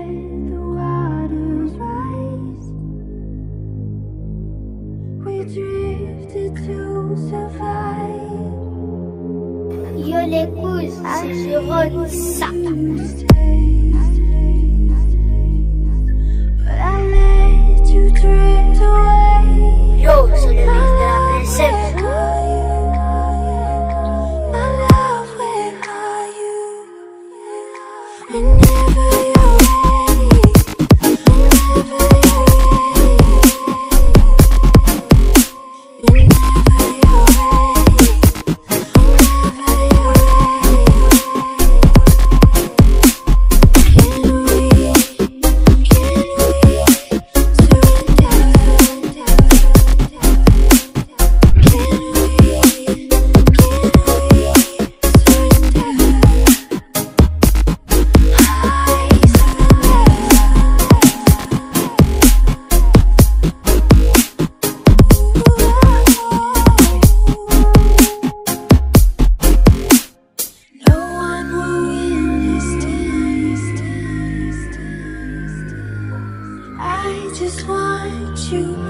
the waters rise. We drifted to survive. Yo les cousses, je rôde ça. But I let you drift away. Yo, c'est le mix de la princesse. My love, where are you? Whenever you're ready, whenever you're ready, whenever you're ready, whenever you're ready. Can we No one will understand. I just want you